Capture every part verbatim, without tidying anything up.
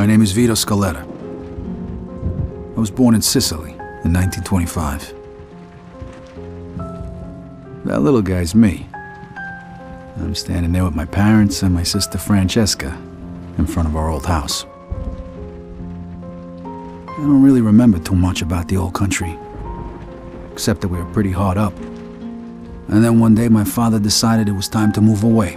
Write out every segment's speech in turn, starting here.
My name is Vito Scaletta. I was born in Sicily in nineteen twenty-five. That little guy's me. I'm standing there with my parents and my sister Francesca in front of our old house. I don't really remember too much about the old country, except that we were pretty hard up. And then one day my father decided it was time to move away.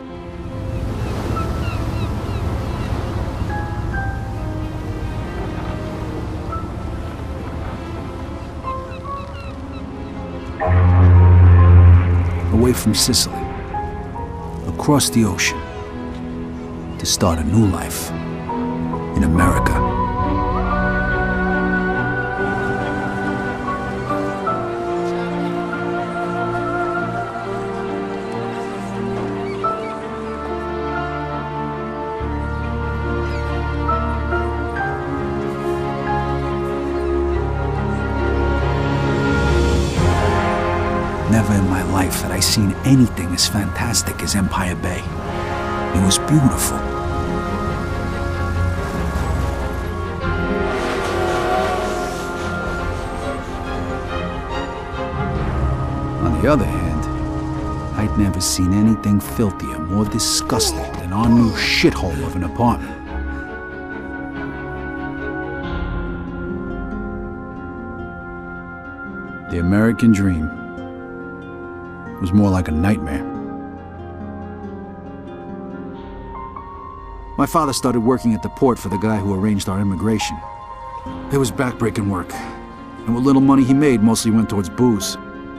Away from Sicily, across the ocean, to start a new life in America. Never in my life had I seen anything as fantastic as Empire Bay. It was beautiful. On the other hand, I'd never seen anything filthier, more disgusting than our new shithole of an apartment. The American dream was more like a nightmare. My father started working at the port for the guy who arranged our immigration. It was backbreaking work, and what little money he made mostly went towards booze.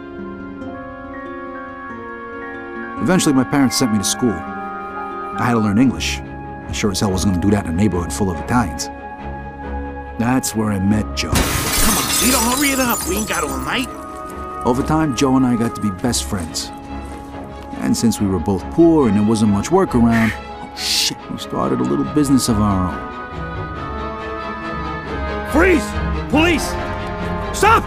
Eventually, my parents sent me to school. I had to learn English. I sure as hell wasn't gonna do that in a neighborhood full of Italians. That's where I met Joe. Come on, Vito, hurry it up. We ain't got all night. Over time, Joe and I got to be best friends. And since we were both poor and there wasn't much work around, oh shit, we started a little business of our own. Freeze! Police! Stop!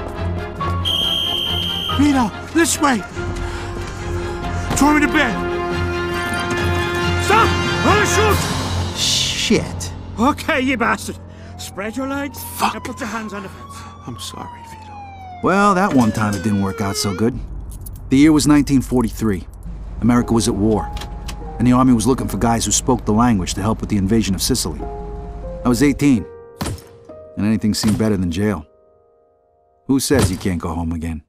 Vito, this way! Throw me to bed! Stop! I'm gonna shoot! Shit. Okay, you bastard. Spread your legs. Fuck. Now put your hands on the fence. I'm sorry, Vito. Well, that one time it didn't work out so good. The year was nineteen forty-three. America was at war, and the army was looking for guys who spoke the language to help with the invasion of Sicily. I was eighteen, and anything seemed better than jail. Who says you can't go home again?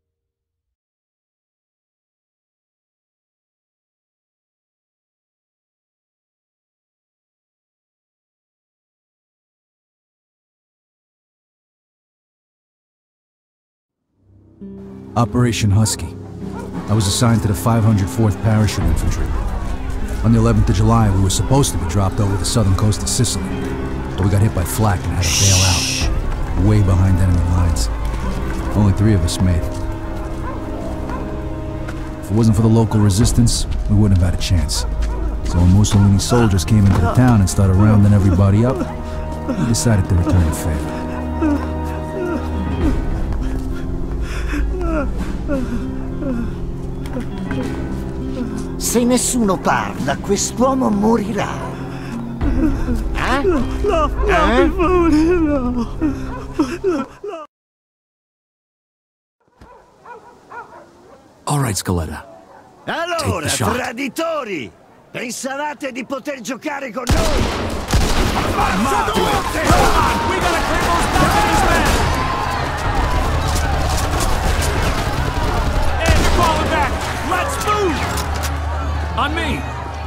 Operation Husky. I was assigned to the five hundred fourth Parachute Infantry. On the eleventh of July, we were supposed to be dropped over the southern coast of Sicily, but we got hit by flak and had to bail out, way behind enemy lines. Only three of us made it. If it wasn't for the local resistance, we wouldn't have had a chance. So when Mussolini's soldiers came into the town and started rounding everybody up, we decided to return the favor. Se nessuno parla, quest'uomo morirà. Eh? No, no, eh? no, no. All right, Scaletta. Allora, traditori! Pensavate di poter giocare con noi? Armate! Come on! We gotta clear those balconies, man! And you're falling back! Let's move! On me!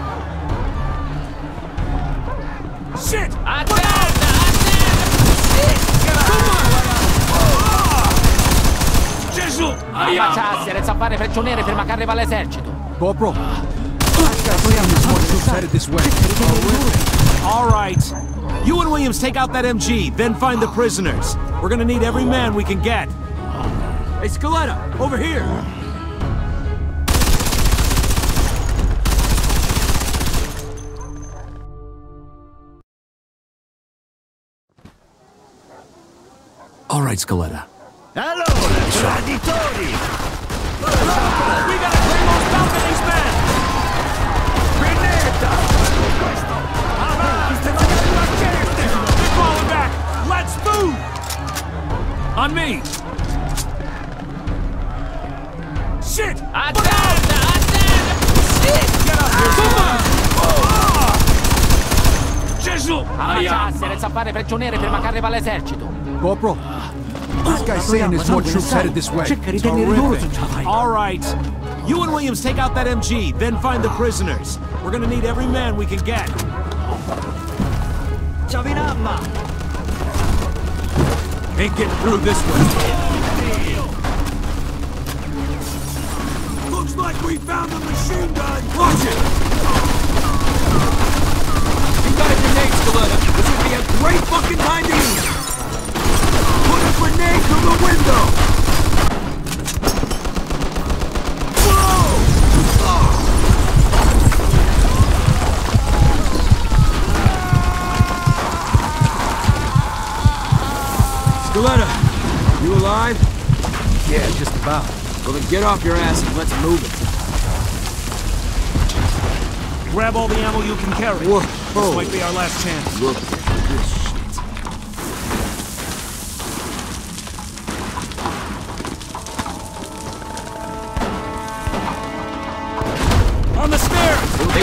Shit! Attenta! Attenta! Gesù! Facciassi, resta a fare prigionieri prima che arriva l'esercito. Corporal. Headed this way. All right. You and Williams take out that M G, then find the prisoners. We're gonna need every man we can get. Hey, Scaletta, over here. All right, Scaletta. Allora, traditori! We gotta clear those balconies, man! Grenada! On me! Shit! A terra! A terra! Shit! Get up here! Come on! Gesù! Ammazzasse, le zappare prigioniere prima che arriva l'esercito. Corporal, this guy's saying there's more troops headed this way. All right. You and Williams take out that M G, then find the prisoners. We're gonna need every man we can get. Ciavinamma! Ain't getting through this way. Looks like we found the machine gun. Watch it! You got a grenade, Skeletta. This would be a great fucking time to use. Put a grenade through the window. Skeletta, you alive? Yeah, just about. Well then get off your ass and let's move it. Grab all the ammo you can carry. Whoa. This might be our last chance. Look at this shit. On the stairs! They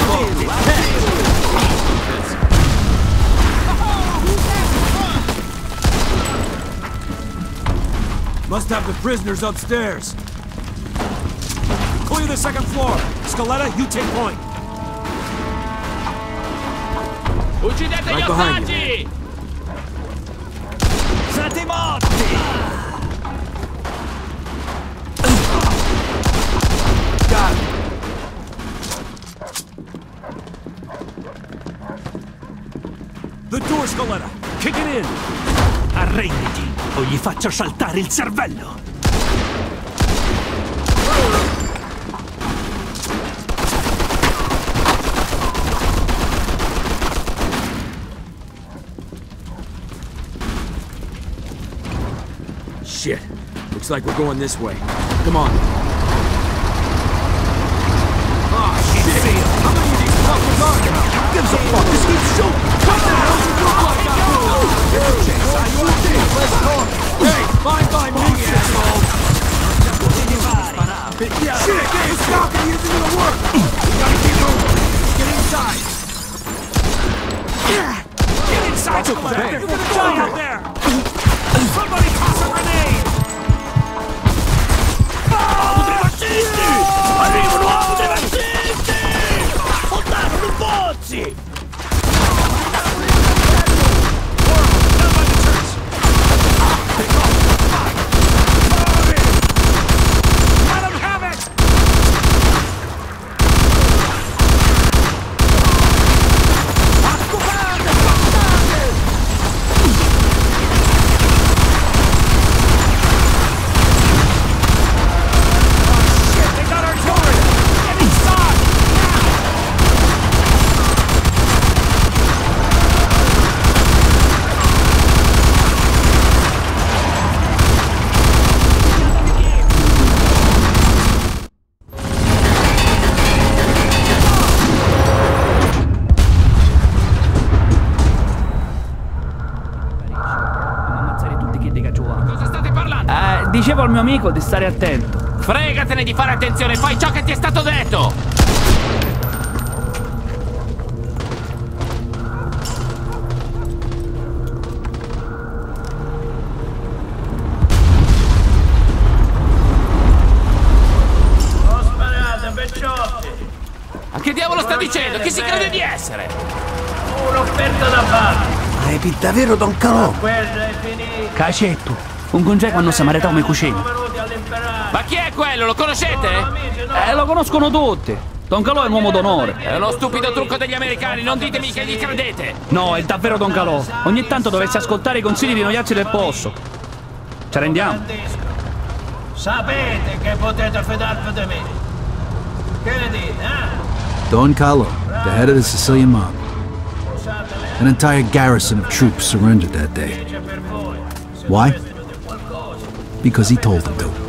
Must have the prisoners upstairs. Clear the second floor. Skeletta, you take point. Uccidete gli ostaggi! Siete morti! Got it. The door, Skeletta. Kick it in. Arrenditi o gli faccio saltare il cervello! Shit. Looks like we're going this way. Come on. Oh, shit. How many of these fuckers are there? Who gives a fuck? Just keep shooting. What the hell you look like that? Let's go. Hey, fine by me, asshole. Shit, this balcony isn't gonna work. We gotta keep moving. Get inside. Get inside, Skeletta. You're gonna die out there. Somebody toss a grenade. Fascisti! Arrivano amo dei fascisti! Portarono i pozzi! Let him have it! Shit, they got artillery! Get inside! Cosa state parlando? Eh, dicevo al mio amico di stare attento. Fregatene di fare attenzione, fai ciò che ti è stato detto! Non sparate, becciotti! Ma che diavolo sta dicendo? Chi si crede di essere? Un'offerta da fare! È davvero Don Calò? Guerra è finita! Cacetto, un congeco quando si maritò come cucina. Venuti all'imperare! Ma chi è quello? Lo conoscete? Amici, no! Eh, lo conoscono tutti. Don Calò è un uomo d'onore. È uno stupido trucco degli americani, non ditemi che gli credete! No, è davvero Don Calò. Ogni tanto dovresti ascoltare i consigli di noiazzi del posto. Ci rendiamo? Sapete che potete fidarvi di me! Che ne dite, eh? Don Carlo, the head of the Sicilian mob. An entire garrison of troops surrendered that day. Per voi! Why? Because he told them to.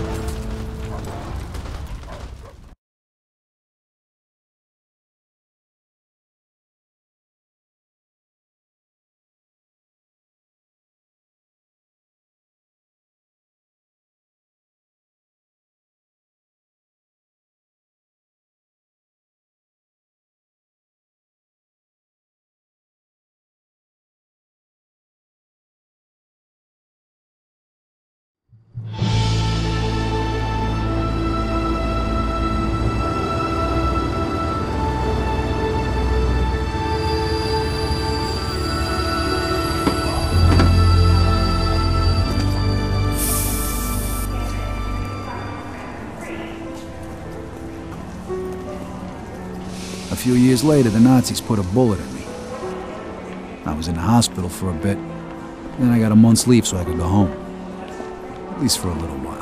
few years later, the Nazis put a bullet in me. I was in the hospital for a bit. Then I got a month's leave so I could go home. At least for a little while.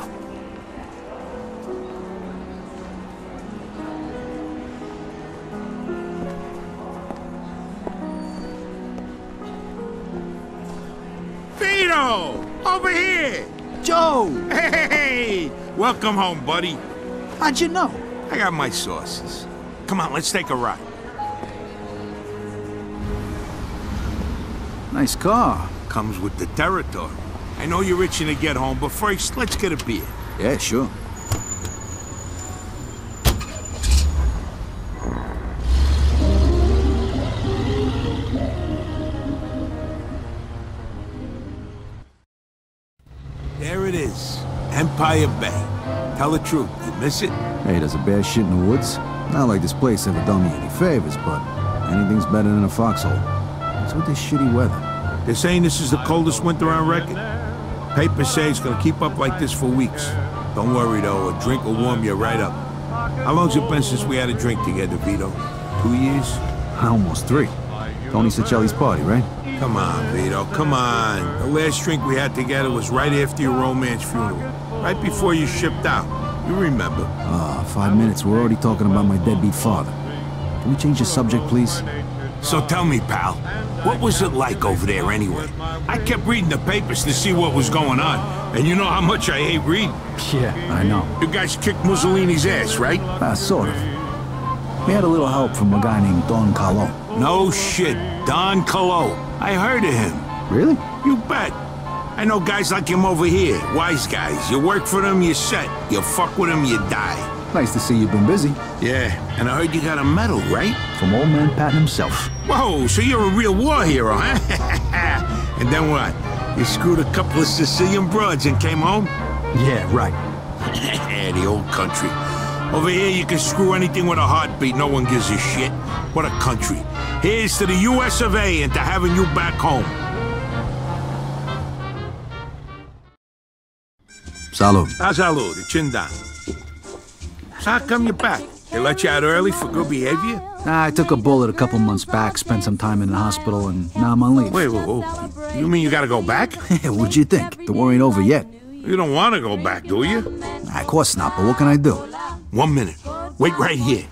Vito! Over here! Joe! Hey! Welcome home, buddy. How'd you know? I got my sources. Come on, let's take a ride. Nice car. Comes with the territory. I know you're itching to get home, but first, let's get a beer. Yeah, sure. There it is. Empire Bay. Tell the truth, you miss it? Hey, there's a bear shit in the woods. Not like this place ever done me any favors, but anything's better than a foxhole. What's with this shitty weather? They're saying this is the coldest winter on record. Papers say it's gonna keep up like this for weeks. Don't worry though, a drink will warm you right up. How long's it been since we had a drink together, Vito? Two years? Almost three. Tony Sicelli's party, right? Come on, Vito, come on. The last drink we had together was right after your romance funeral. Right before you shipped out. You remember. Ah, uh, five minutes. We're already talking about my deadbeat father. Can we change the subject, please? So tell me, pal, what was it like over there anyway? I kept reading the papers to see what was going on, and you know how much I hate reading. Yeah, I know. You guys kicked Mussolini's ass, right? Ah, uh, sort of. We had a little help from a guy named Don Carlo. No shit, Don Carlo. I heard of him. Really? You bet. I know guys like him over here, wise guys. You work for them, you're set. You fuck with them, you die. Nice to see you've been busy. Yeah, and I heard you got a medal, right? From old man Patton himself. Whoa, so you're a real war hero, huh? And then what? You screwed a couple of Sicilian broads and came home? Yeah, right. The old country. Over here, you can screw anything with a heartbeat. No one gives a shit. What a country. Here's to the U S of A and to having you back home. Salud. Ah, salud. Chin down. So how come you're back? They let you out early for good behavior? Nah, I took a bullet a couple months back, spent some time in the hospital, and now I'm on leave. Wait, wait, wait. You mean you gotta go back? What'd you think? The war ain't over yet. You don't want to go back, do you? Nah, of course not, but what can I do? One minute. Wait right here.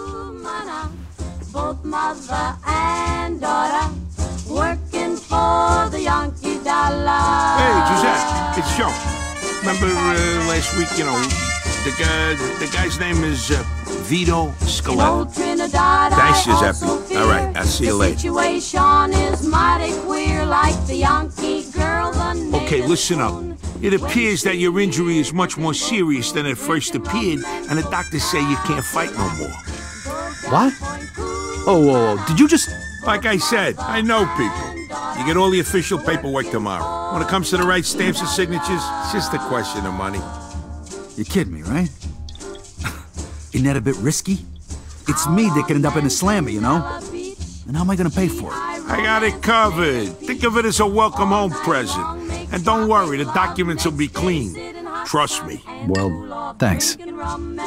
Both mother and daughter working for the Yankee dollar. Hey, Giuseppe, it's Joe. Remember uh, last week, you know, the guy, the guy's name is uh, Vito Scaletta. Thanks, Giuseppe. All right, I'll see you later. The situation is mighty queer, like the Yankee girl. Okay, listen up. It appears that your injury is much more serious than it first appeared, and the doctors say you can't fight no more. What? Oh, whoa, whoa. Did you just... Like I said, I know people. You get all the official paperwork tomorrow. When it comes to the right stamps and signatures, it's just a question of money. You're kidding me, right? Isn't that a bit risky? It's me that could end up in a slammer, you know? And how am I gonna pay for it? I got it covered. Think of it as a welcome home present. And don't worry, the documents will be clean. Trust me. Well, thanks. You're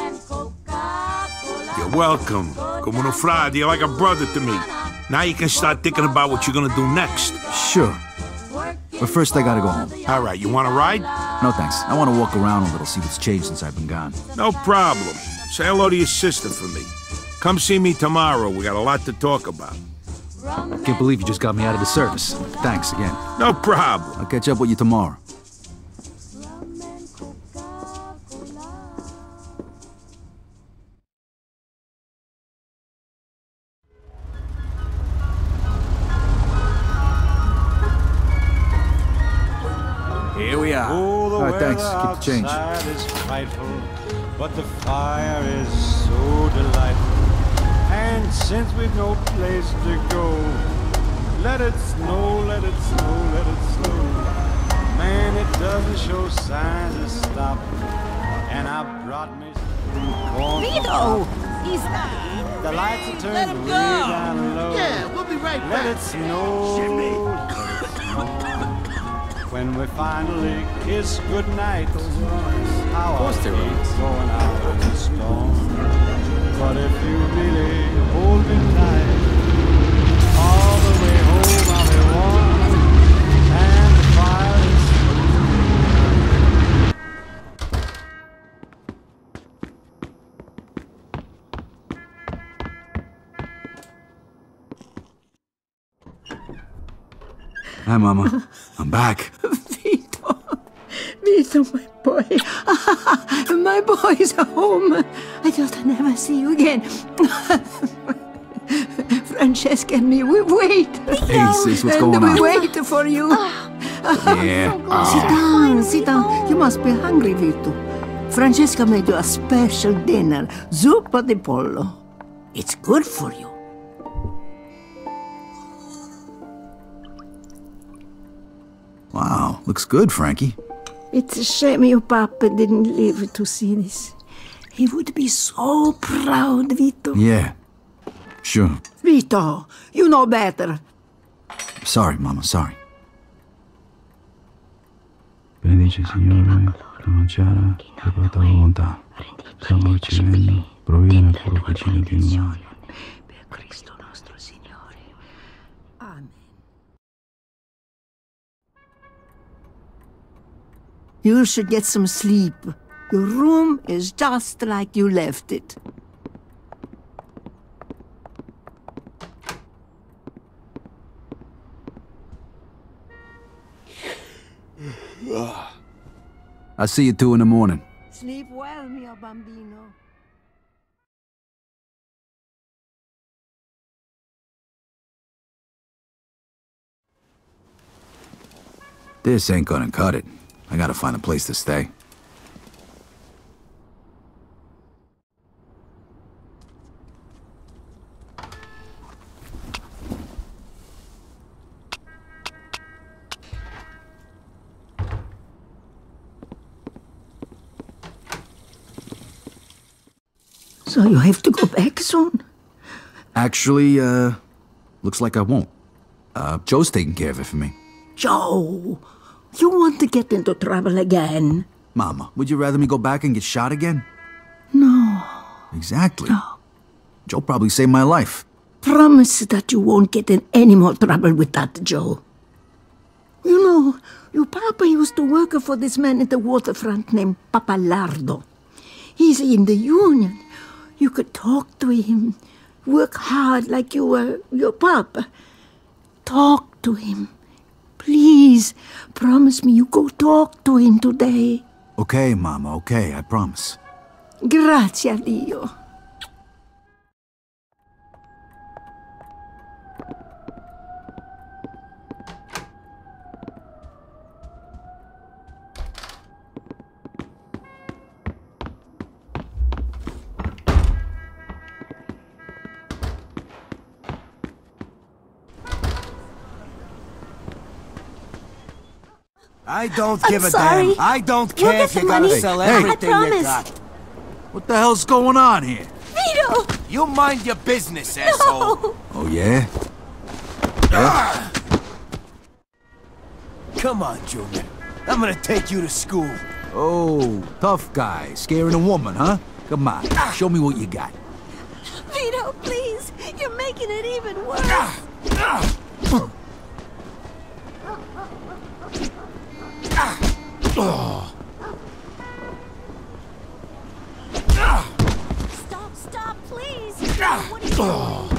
welcome. Como no frade, you're like a brother to me. Now you can start thinking about what you're gonna do next. Sure. But first I gotta go home. All right, you wanna ride? No thanks. I wanna walk around a little, see what's changed since I've been gone. No problem. Say hello to your sister for me. Come see me tomorrow. We got a lot to talk about. I can't believe you just got me out of the service. Thanks again. No problem. I'll catch up with you tomorrow. Here we are. Oh, all right, thanks. Keep the change. Is frightful, but the fire is so delightful. And since we've no place to go, let it snow, let it snow, let it snow. Man, it doesn't show signs of stopping. And I brought me some corn. Vito! He's The lights are turned Let him way go. down low. Yeah, we'll be right Let back. it snow, let it snow. When we finally kiss goodnight, how I hate going out in the storm. But if you really hold me tight, all the way home I'll be warm, and the fire is Hi, Mama. I'm back. Vito. Vito, my boy. My boy's home. I thought I'd never see you again. Francesca and me, we wait. Hey, sis, what's and going we on? wait for you. Yeah. Sit down, sit down. You must be hungry, Vito. Francesca made you a special dinner, zuppa di pollo. It's good for you. Wow, looks good, Frankie. It's a shame your papa didn't live to see this. He would be so proud, Vito. Yeah, sure. Vito, you know better. Sorry, Mama, sorry. Benedice, Signore, la mangiara, che porta volontà. Siamo ricevendo, provvide nel cuore vicino di noi. Per Cristo nostro Signore. Amen. You should get some sleep. Your room is just like you left it. I'll see you two in the morning. Sleep well, mio bambino. This ain't gonna cut it. I gotta find a place to stay. So you have to go back soon? Actually, uh, looks like I won't. Uh, Joe's taking care of it for me. Joe, you want to get into trouble again? Mama, would you rather me go back and get shot again? No. Exactly. No. Joe probably saved my life. Promise that you won't get in any more trouble with that, Joe. You know, your papa used to work for this man at the waterfront named Papalardo. He's in the union. You could talk to him, work hard like you were your papa. Talk to him. Please, promise me you go talk to him today. Okay, Mama, okay, I promise. Grazie a Dio. I don't I'm give a sorry. damn. I don't We'll care get if you the gotta money. sell Hey, everything I you promise. got. What the hell's going on here? Vito! You mind your business, asshole. No. Oh, yeah? Yeah? Come on, Junior. I'm gonna take you to school. Oh, tough guy. Scaring a woman, huh? Come on, show me what you got. Vito, please! You're making it even worse! Oh. Stop, stop, please! What are you doing?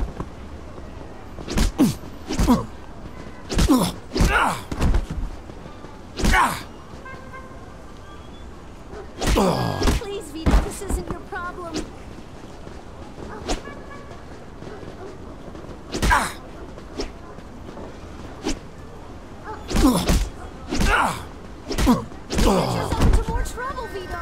Please, Vito, this isn't your problem. Get yourself into more trouble, Vito.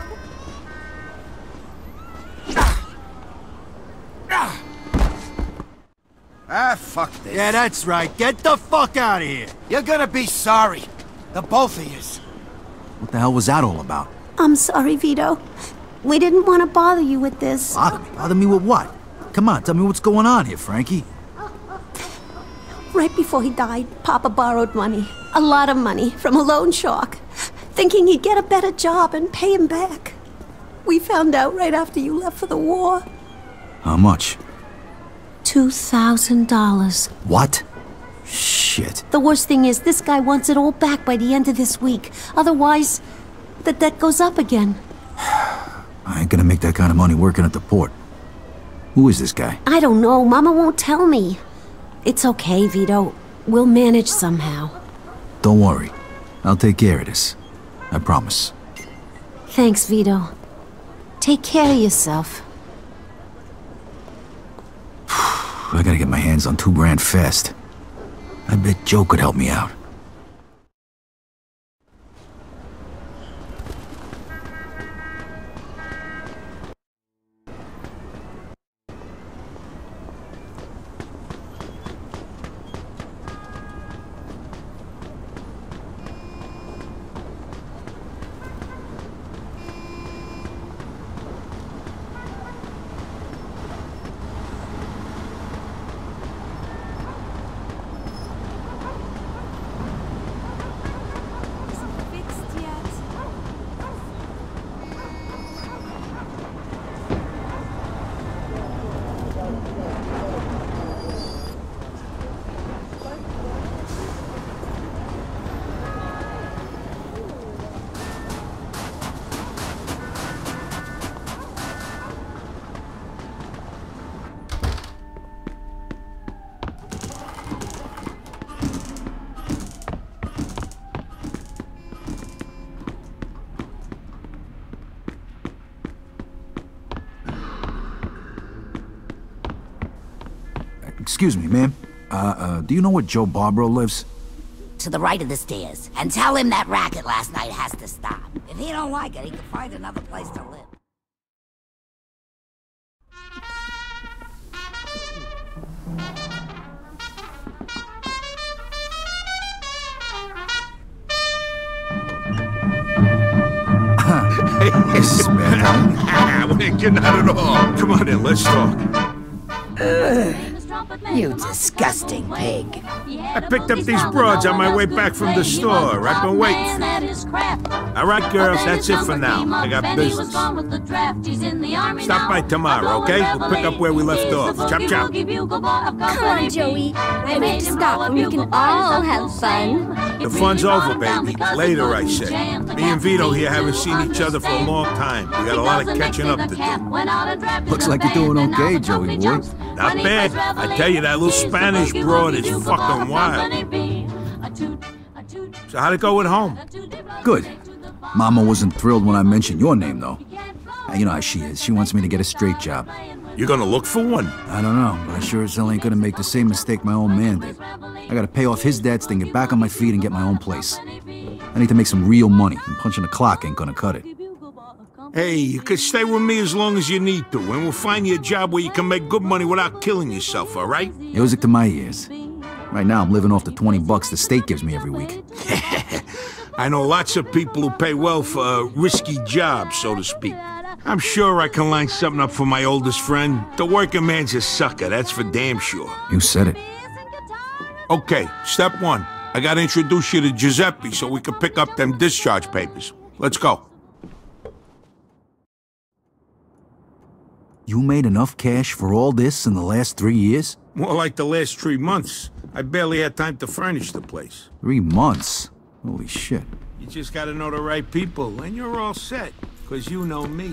Ah, fuck this. Yeah, that's right. Get the fuck out of here. You're gonna be sorry. The both of yous. What the hell was that all about? I'm sorry, Vito. We didn't want to bother you with this. Bother me? Bother me with what? Come on, tell me what's going on here, Frankie. Right before he died, Papa borrowed money. A lot of money from a loan shark. Thinking he'd get a better job and pay him back. We found out right after you left for the war. How much? Two thousand dollars. What? Shit. The worst thing is, this guy wants it all back by the end of this week. Otherwise, the debt goes up again. I ain't gonna make that kind of money working at the port. Who is this guy? I don't know. Mama won't tell me. It's okay, Vito. We'll manage somehow. Don't worry. I'll take care of this. I promise. Thanks, Vito. Take care of yourself. I gotta get my hands on two grand fast. I bet Joe could help me out. Excuse me, ma'am. Uh, uh, do you know where Joe Barbaro lives? To the right of the stairs. And tell him that racket last night has to stop. If he don't like it, he can find another place to live. Yes, man. We ain't getting out at all. Come on in, let's talk. Ugh. You disgusting pig. I picked up these broads on my way back from the store. I've been waiting. All right, girls, that's it for now. I got business. Stop by tomorrow, okay? We'll pick up where we left off. Chop, chop. Come on, Joey. We have to stop and we can all have fun. The fun's over, baby. Later, I say. Me and Vito here haven't seen each other for a long time. We got a lot of catching up to do. Looks like you're doing okay, Joey boy. Not bad. I tell you, that little Spanish broad is fucking wild. So how'd it go at home? Good. Mama wasn't thrilled when I mentioned your name, though. You know how she is. She wants me to get a straight job. You're gonna look for one? I don't know, but I sure as hell ain't gonna make the same mistake my old man did. I gotta pay off his debts, then get back on my feet and get my own place. I need to make some real money, and punching the clock ain't gonna cut it. Hey, you can stay with me as long as you need to, and we'll find you a job where you can make good money without killing yourself, all right? Music to my ears. Right now, I'm living off the twenty bucks the state gives me every week. I know lots of people who pay well for a risky job, so to speak. I'm sure I can line something up for my oldest friend. The working man's a sucker, that's for damn sure. You said it. Okay, step one. I gotta introduce you to Giuseppe so we can pick up them discharge papers. Let's go. You made enough cash for all this in the last three years? More like the last three months. I barely had time to furnish the place. Three months? Holy shit. You just gotta know the right people, and you're all set, because you know me.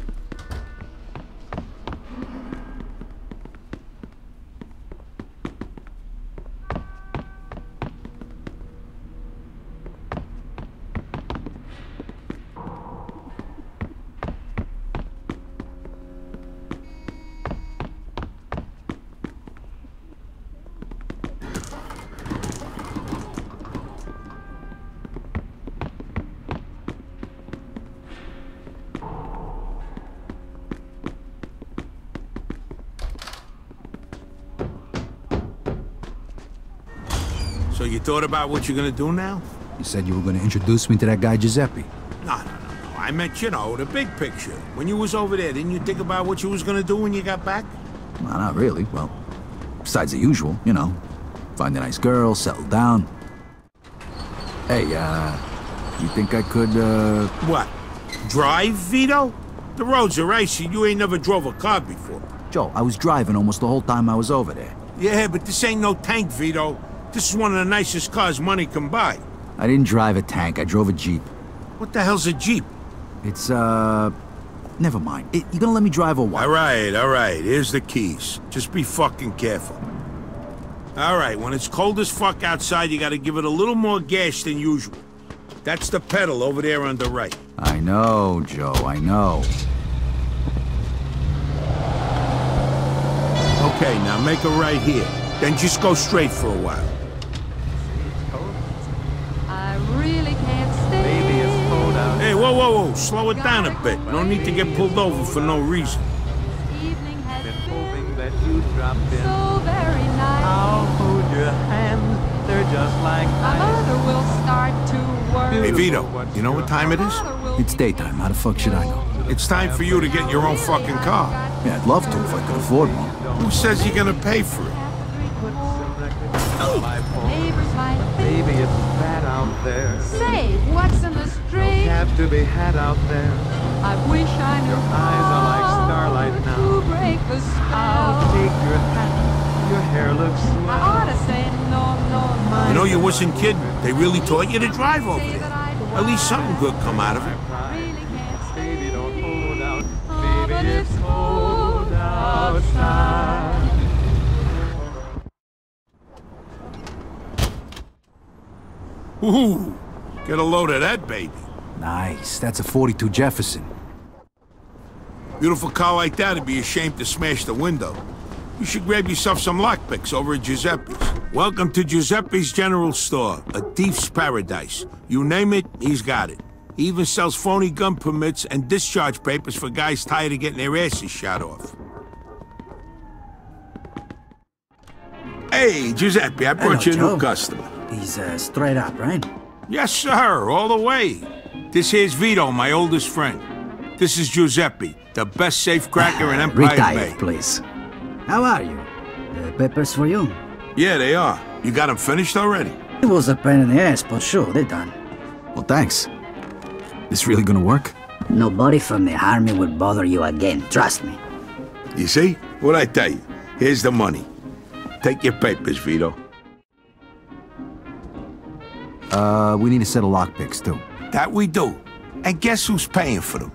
So you thought about what you're gonna do now? You said you were gonna introduce me to that guy Giuseppe. No, no, no, no. I meant, you know, the big picture. When you was over there, didn't you think about what you was gonna do when you got back? No, not really. Well, besides the usual, you know. Find a nice girl, settle down. Hey, uh, you think I could, uh... What? Drive, Vito? The roads are icy. You ain't never drove a car before. Joe, I was driving almost the whole time I was over there. Yeah, but this ain't no tank, Vito. This is one of the nicest cars money can buy. I didn't drive a tank, I drove a Jeep. What the hell's a Jeep? It's, uh... never mind. It, you gonna let me drive or what? All right, all right. Here's the keys. Just be fucking careful. All right, when it's cold as fuck outside, you gotta give it a little more gas than usual. That's the pedal over there on the right. I know, Joe, I know. Okay, now make a right here. Then just go straight for a while. I really can't stay. Baby, it's cold out. Hey, whoa, whoa, whoa. Slow it down a bit. No need to get pulled over for no reason. Evening has been hoping that you dropped in. So very nice. I'll hold your hand. They're just like my mother will start to work. Hey, Vito, you know what time it is? It's daytime. How the fuck should I know? It's time for you to get your own fucking car. Yeah, I'd love to if I could afford one. Who says you're gonna pay for it? Baby, it's bad out there. Say, what's in the street? No cab to be had out there. I wish I knew. Your eyes are like starlight now. To break the spell. I'll take your hat. Your hair looks swell. I ought to say no, no, my. You know, you wasn't kidding. They really taught you to drive over there. At least something good come out of it. Baby, don't hold out. Baby, it's cold outside. Ooh, get a load of that, baby. Nice. That's a forty-two Jefferson. Beautiful car like that would be ashamed to smash the window. You should grab yourself some lockpicks over at Giuseppe's. Welcome to Giuseppe's General Store, a thief's paradise. You name it, he's got it. He even sells phony gun permits and discharge papers for guys tired of getting their asses shot off. Hey, Giuseppe, I brought Hello, you a Joe. new customer. He's uh, straight up, right? Yes, sir, all the way. This here's Vito, my oldest friend. This is Giuseppe, the best safecracker in Empire's Retired, Bay. please. How are you? The papers for you? Yeah, they are. You got them finished already? It was a pain in the ass, but sure, they're done. Well, thanks. This really gonna work? Nobody from the army will bother you again, trust me. You see? What'd I tell you? Here's the money. Take your papers, Vito. Uh, we need a set of lockpicks, too. That we do. And guess who's paying for them?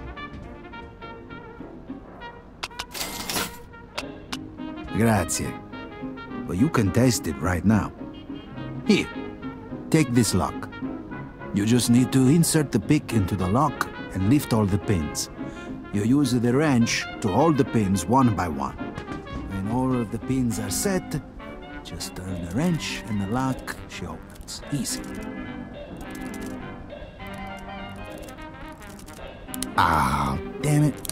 Grazie. But you can test it right now. Here, take this lock. You just need to insert the pick into the lock and lift all the pins. You use the wrench to hold the pins one by one. When all of the pins are set, just turn the wrench and the lock she opens. Easy. Ah, damn it.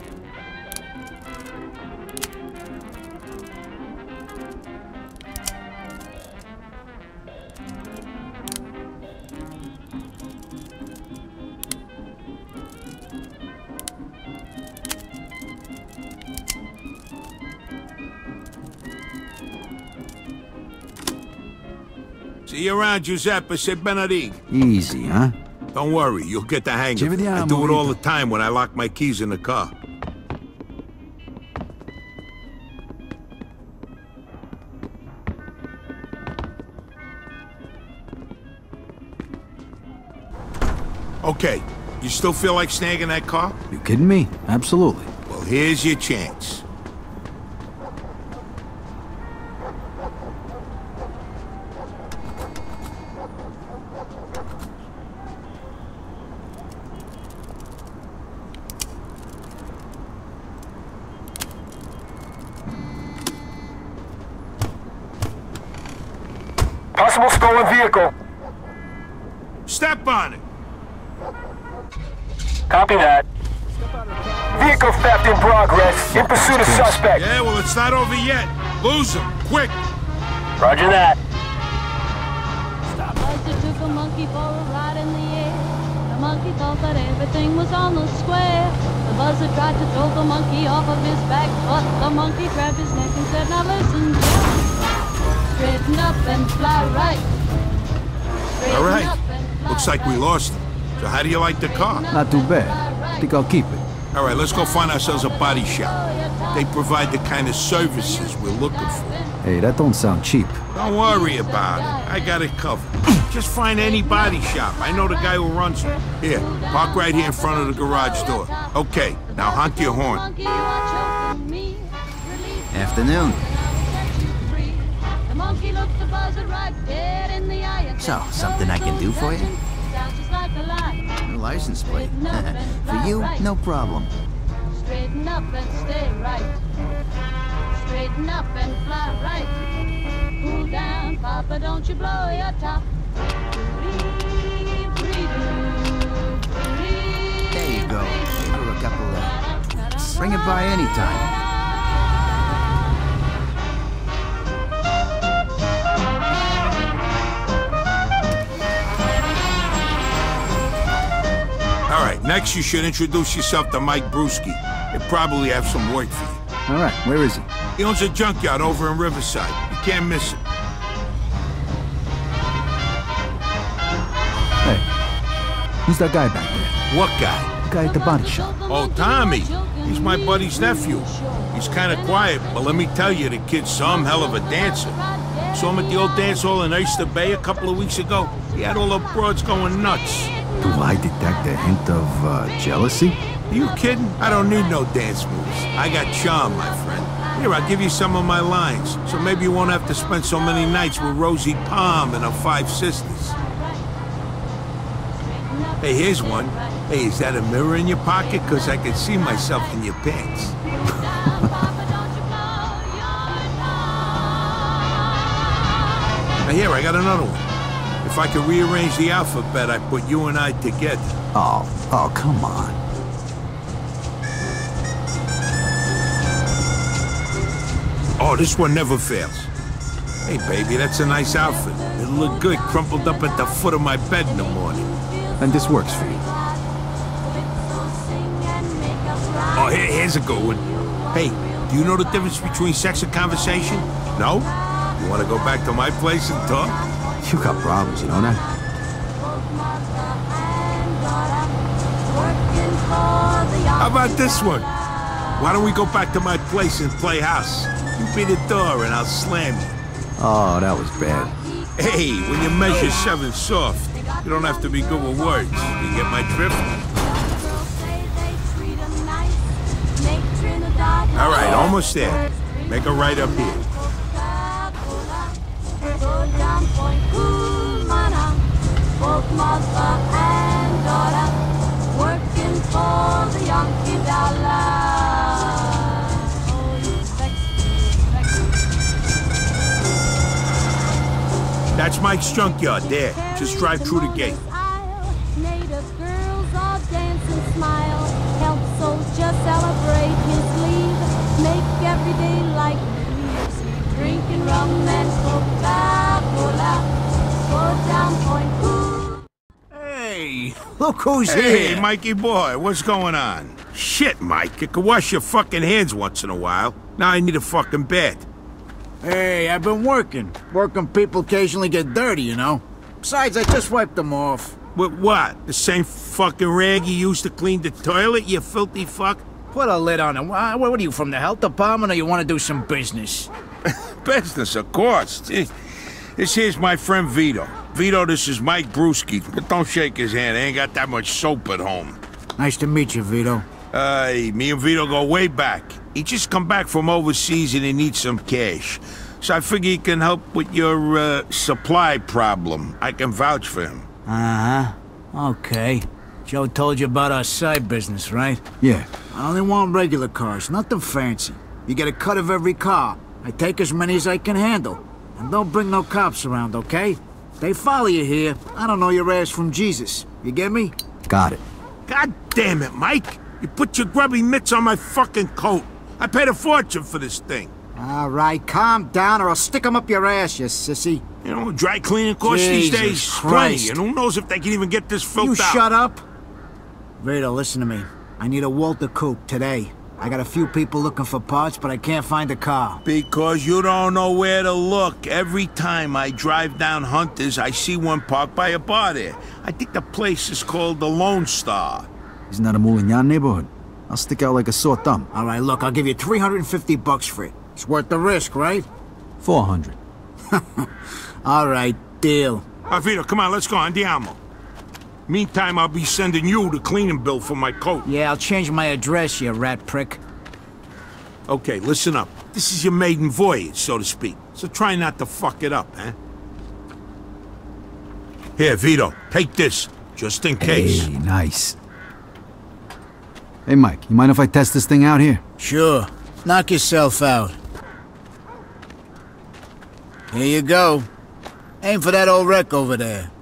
See you around, Giuseppe. Say Benedict. Easy, huh? Don't worry, you'll get the hang Ci of it. I vediamo, do it all Vito. the time when I lock my keys in the car. Okay, you still feel like snagging that car? You kidding me? Absolutely. Well, here's your chance. Possible stolen vehicle. Step on it. Copy that. Vehicle theft in progress. In pursuit of suspect. Yeah, well, it's not over yet. Lose him, quick. Roger that. Buzzer took a monkey for a ride in the air. The monkey thought that everything was on the square. The buzzer tried to throw the monkey off of his back, but the monkey grabbed his neck and said, "Now listen, Jack. Straighten up and fly right. All right. Looks like we lost him. So how do you like the car? Not too bad. I think I'll keep it. All right, let's go find ourselves a body shop. They provide the kind of services we're looking for. Hey, that don't sound cheap. Don't worry about it. I got it covered. Just find any body shop. I know the guy who runs it. Here, park right here in front of the garage door. Okay, now honk your horn. Afternoon. So, something I can do for you? No license plate. For you, no problem. Straighten up and stay right. Straighten up and fly right. Cool down, Papa, don't you blow your top. There you go. Give her a couple of tweaks. Bring it by anytime. All right, next you should introduce yourself to Mike Brewski. He'll probably have some work for you. All right, where is he? He owns a junkyard over in Riverside. You can't miss it. Hey, who's that guy back there? What guy? The guy at the body shop. Oh, Tommy. He's my buddy's nephew. He's kind of quiet, but let me tell you, the kid's some hell of a dancer. Saw him at the old dance hall in Oyster Bay a couple of weeks ago. He had all the broads going nuts. Do I detect a hint of uh, jealousy? Are you kidding? I don't need no dance moves. I got charm, my friend. Here, I'll give you some of my lines, so maybe you won't have to spend so many nights with Rosie Palm and her five sisters. Hey, here's one. Hey, is that a mirror in your pocket? Because I can see myself in your pants. Now here, I got another one. If I could rearrange the alphabet, I'd put you and I together. Oh, oh, come on. Oh, this one never fails. Hey, baby, that's a nice outfit. It'll look good crumpled up at the foot of my bed in the morning. And this works for you. Oh, here, here's a good one. Hey, do you know the difference between sex and conversation? No? You want to go back to my place and talk? You got problems, you know that? How about this one? Why don't we go back to my place and play house? You be the door and I'll slam you. Oh, that was bad. Hey, when you measure seven soft, you don't have to be good with words. You get my drift? All right, almost there. Make a right up here. Both mother and daughter working for the Yankee dollar. Oh, you sexy, sexy. That's Mike's junkyard there. Just drive through the gate. Native girls all dance and smile. Help soldier celebrate his leave. Make every day like New Year's Eve. Drinking rum and Coca-Cola. Go down Point Cool. Hey, look who's hey, here. Hey, Mikey boy, what's going on? Shit, Mike, you can wash your fucking hands once in a while. Now I need a fucking bed. Hey, I've been working. Working people occasionally get dirty, you know. Besides, I just wiped them off. With what? The same fucking rag you used to clean the toilet, you filthy fuck? Put a lid on it. What, what are you, from the health department, or you want to do some business? Business, of course. This here's my friend Vito. Vito, this is Mike Brewski, but don't shake his hand. I ain't got that much soap at home. Nice to meet you, Vito. Uh, me and Vito go way back. He just come back from overseas and he needs some cash. So I figure he can help with your, uh, supply problem. I can vouch for him. Uh-huh. Okay. Joe told you about our side business, right? Yeah. I only want regular cars, nothing fancy. You get a cut of every car. I take as many as I can handle. And don't bring no cops around, okay? They follow you here. I don't know your ass from Jesus. You get me? Got it. God damn it, Mike! You put your grubby mitts on my fucking coat. I paid a fortune for this thing. All right, calm down or I'll stick 'em up your ass, you sissy. You know, dry cleaning costs these Jesus days Christ. plenty, and who knows if they can even get this filth You out. shut up. Vito, listen to me. I need a Walter Coupe today. I got a few people looking for parts, but I can't find a car. Because you don't know where to look. Every time I drive down Hunters, I see one parked by a bar there. I think the place is called the Lone Star. Isn't that a Moulignan neighborhood? I'll stick out like a sore thumb. All right, look, I'll give you three hundred fifty bucks for it. It's worth the risk, right? four hundred. All right, deal. Uh, Vito, come on, let's go. Andiamo. Meantime, I'll be sending you the cleaning bill for my coat. Yeah, I'll change my address, you rat prick. Okay, listen up. This is your maiden voyage, so to speak. So try not to fuck it up, eh? Here, Vito, take this, just in case. Hey, nice. Hey, Mike, you mind if I test this thing out here? Sure. Knock yourself out. Here you go. Aim for that old wreck over there.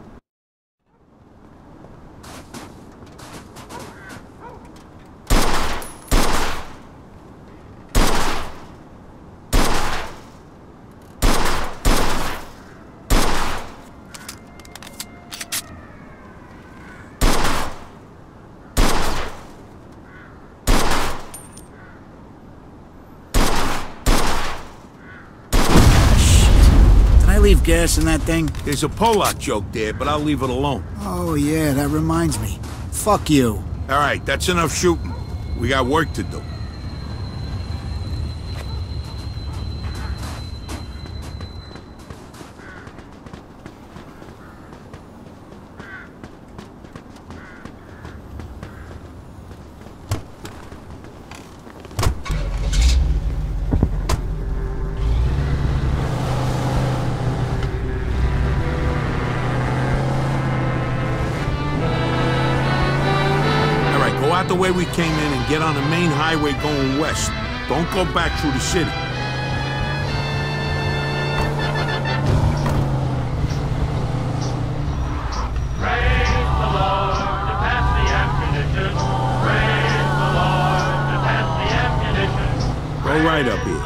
Leave gas in that thing? There's a Polak joke there, but I'll leave it alone. Oh yeah, that reminds me. Fuck you. All right, that's enough shooting. We got work to do. The way we came in and get on the main highway going west. Don't go back through the city. Praise the Lord to pass the ammunition. Praise the Lord to pass the ammunition. Go right up here.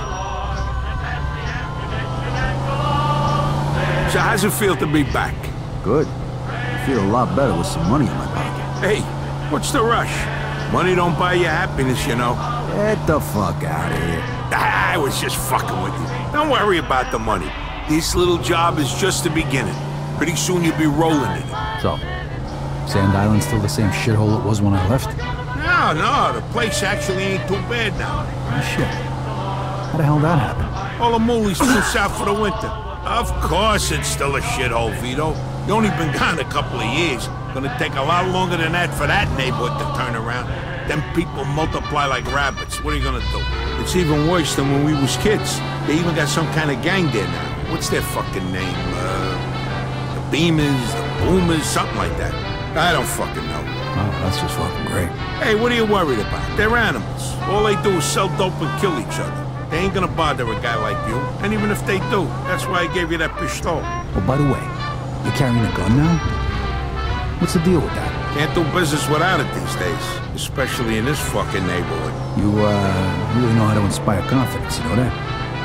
So how's it feel to be back? Good. I feel a lot better with some money in my pocket. Hey, what's the rush? Money don't buy you happiness, you know. Get the fuck out of here. I was just fucking with you. Don't worry about the money. This little job is just the beginning. Pretty soon you'll be rolling in it. So, Sand Island's still the same shithole it was when I left? No, no, the place actually ain't too bad now. Oh, shit. How the hell did that happen? All the moolies flew south for the winter. Of course it's still a shithole, Vito. You only been gone a couple of years. Gonna take a lot longer than that for that neighborhood to turn around. Them people multiply like rabbits. What are you gonna do? It's even worse than when we was kids. They even got some kind of gang there now. What's their fucking name? Uh, the Beamers, the Boomers, something like that. I don't fucking know. Oh, that's just fucking great. Hey, what are you worried about? They're animals. All they do is sell dope and kill each other. They ain't gonna bother a guy like you. And even if they do, that's why I gave you that pistol. Oh, by the way, you're carrying a gun now? What's the deal with that? Can't do business without it these days, especially in this fucking neighborhood. You, uh, really know how to inspire confidence, you know that?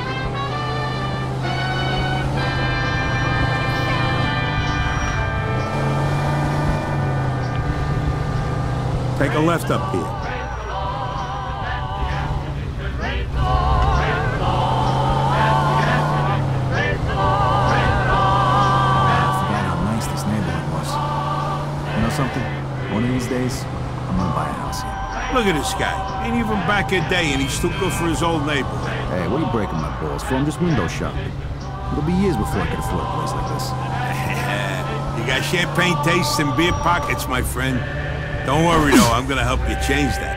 Take a left up here. Something. One of these days, I'm gonna buy a house here. Look at this guy. Ain't even back a day and he's too good for his old neighborhood. Hey, what are you breaking my balls for? I'm just window shopping. It'll be years before I can afford a place like this. You got champagne tastes and beer pockets, my friend. Don't worry, though. I'm gonna help you change that.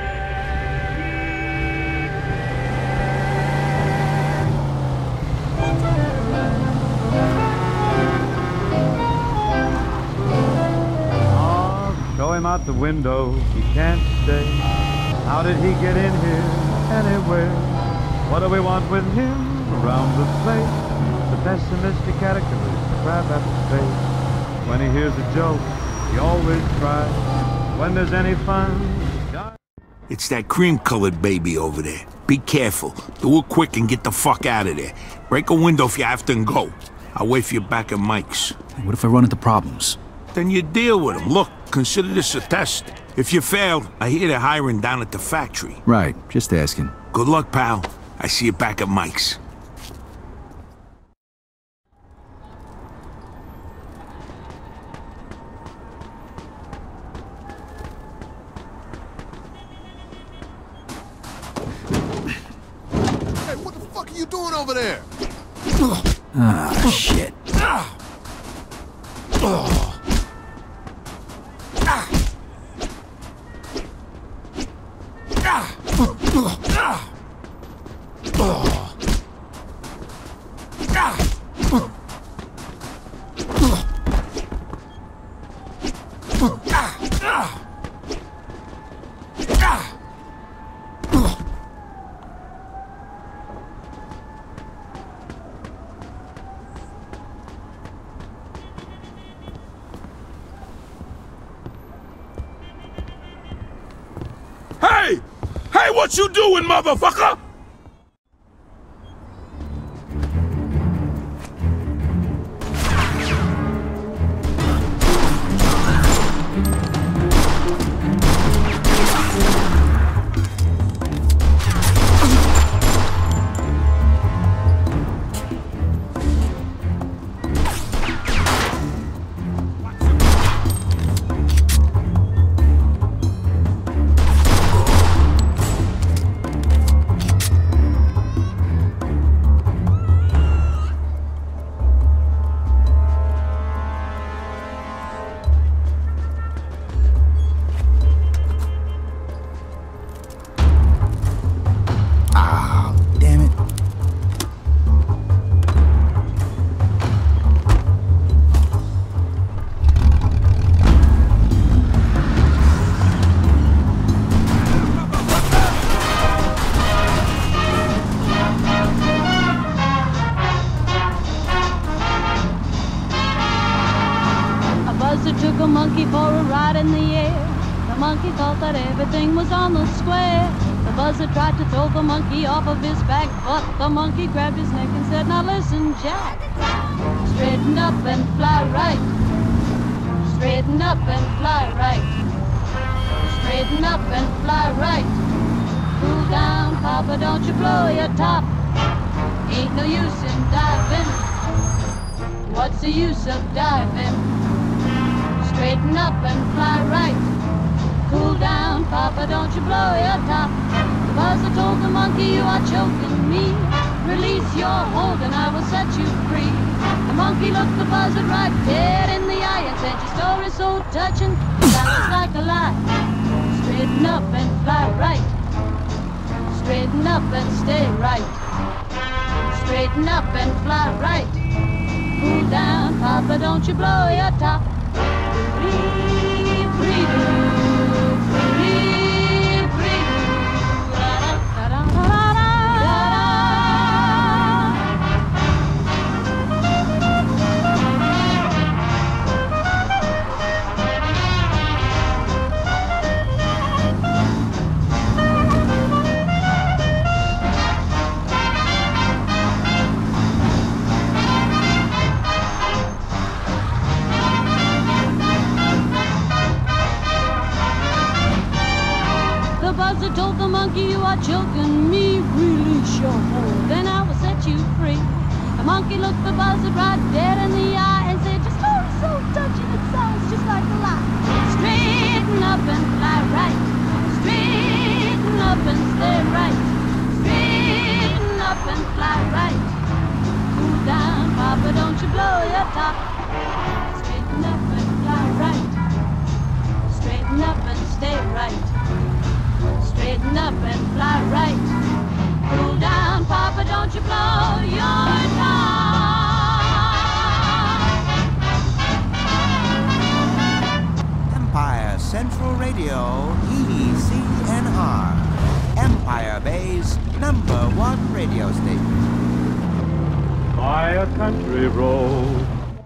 Out the window, he can't stay. How did he get in here anyway? What do we want with him around the place? The pessimistic character is the crab at the face. When he hears a joke, he always cries. When there's any fun, it's that cream-colored baby over there. Be careful. Do it quick and get the fuck out of there. Break a window if you have to and go. I'll wait for you back at Mike's. Hey, what if I run into problems? Then you deal with them. Look, consider this a test. If you fail, I hear they're hiring down at the factory. Right, just asking. Good luck, pal. I see you back at Mike's. doing over there? Ah, shit. Hey! Hey, what you doing, motherfucker? Took a monkey for a ride in the air. The monkey thought that everything was on the square. The buzzer tried to throw the monkey off of his back, but the monkey grabbed his neck and said, "Now listen, Jack. Straighten up and fly right. Straighten up and fly right. Straighten up and fly right. Cool down, Papa, don't you blow your top. Ain't no use in diving. What's the use of diving? Straighten up and fly right. Cool down, Papa, don't you blow your top." The buzzer told the monkey, "You are choking me. Release your hold and I will set you free." The monkey looked the buzzer right dead in the eye and said, "Your story's so touching, sounds like a lie. Straighten up and fly right. Straighten up and stay right. Straighten up and fly right. Cool down, Papa, don't you blow your top." Free, free, free, free, da da da da da. The buzzer told the monkey, "You are choking me. Release your hold, then I will set you free." The monkey looked the buzzer right dead in the eye and said, "Your story's so touching, it sounds just like a lie. Straighten up and fly right. Straighten up and stay right. Straighten up and fly right. Cool down, Papa, don't you blow your top. Straighten up and fly right. Straighten up and stay right. Straighten up and fly right. Cool down, Papa, don't you blow your top." Empire Central Radio, E C N R. Empire Bay's number one radio station. By a country road.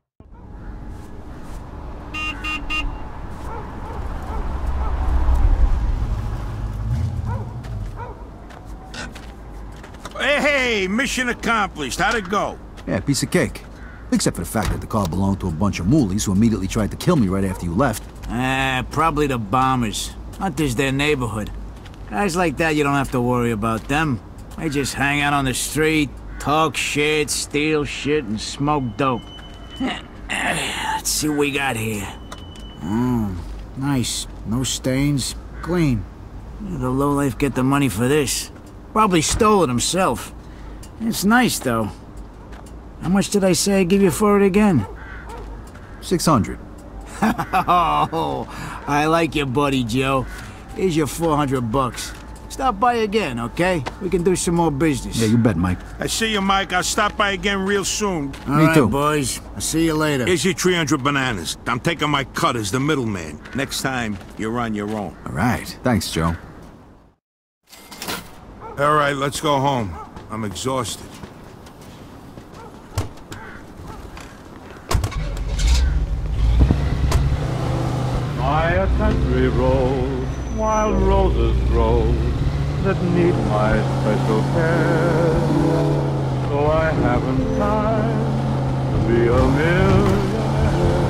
Hey, mission accomplished. How'd it go? Yeah, piece of cake. Except for the fact that the car belonged to a bunch of moolies who immediately tried to kill me right after you left. Ah, probably the bombers. Not this their neighborhood. Guys like that, you don't have to worry about them. They just hang out on the street, talk shit, steal shit, and smoke dope. Let's see what we got here. Oh, nice. No stains. Clean. Where did the lowlife get the money for this? Probably stole it himself. It's nice, though. How much did I say I'd give you for it again? Six hundred. Oh, I like your buddy, Joe. Here's your four hundred bucks. Stop by again, okay? We can do some more business. Yeah, you bet, Mike. I see you, Mike. I'll stop by again real soon. All Me right, too. boys. I'll see you later. Here's your three hundred bananas. I'm taking my cut as the middleman. Next time, you're on your own. All right. Thanks, Joe. All right, let's go home. I'm exhausted. By a country road, wild roses grow that need my special care. So I haven't time to be a millionaire.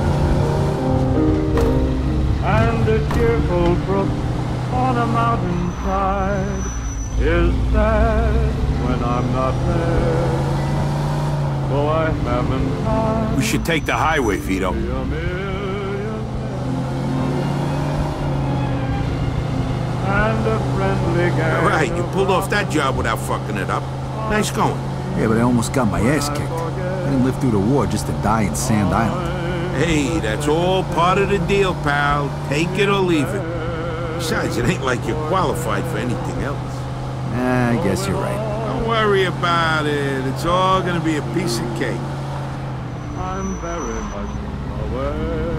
And a cheerful brook on a mountainside is sad when I'm not there. So I haven't time. We should take the highway, Vito. And a friendly gang. All right, you pulled off that job without fucking it up. Nice going. Yeah, but I almost got my ass kicked. I didn't live through the war just to die in Sand Island. Hey, that's all part of the deal, pal. Take it or leave it. Besides, it ain't like you're qualified for anything else. Eh, I guess you're right. Don't worry about it. It's all gonna be a piece of cake. I'm very much aware.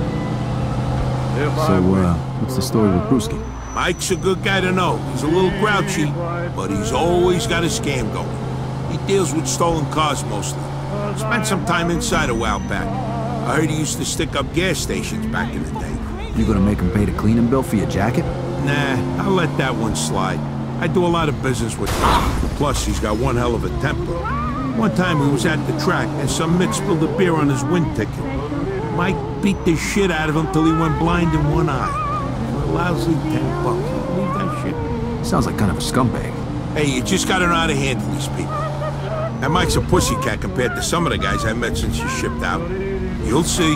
So, uh, what's the story with Brewski? Mike's a good guy to know. He's a little grouchy, but he's always got a scam going. He deals with stolen cars mostly. Spent some time inside a while back. I heard he used to stick up gas stations back in the day. You gonna make him pay the cleaning bill for your jacket? Nah, I'll let that one slide. I do a lot of business with him. Plus, he's got one hell of a temper. One time he was at the track and some mick spilled a beer on his wind ticket. Mike beat the shit out of him till he went blind in one eye. For a lousy ten bucks. Leave that shit. Sounds like kind of a scumbag. Hey, you just gotta know how to handle these people. And Mike's a pussycat compared to some of the guys I met since you shipped out. You'll see.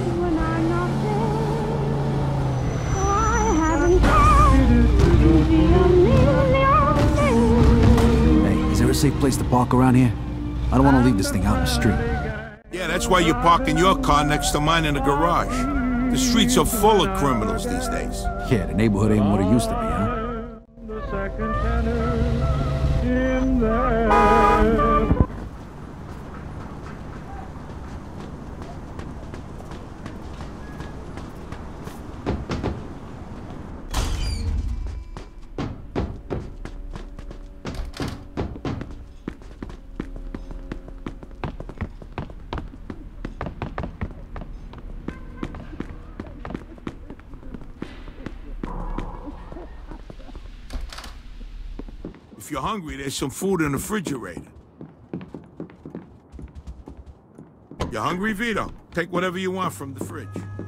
Hey, is there a safe place to park around here? I don't want to leave this thing out in the street. Yeah, that's why you're parking your car next to mine in the garage. The streets are full of criminals these days. Yeah, the neighborhood ain't what it used to be, huh? The second tenor in there. If you're hungry, there's some food in the refrigerator. You hungry, Vito? Take whatever you want from the fridge.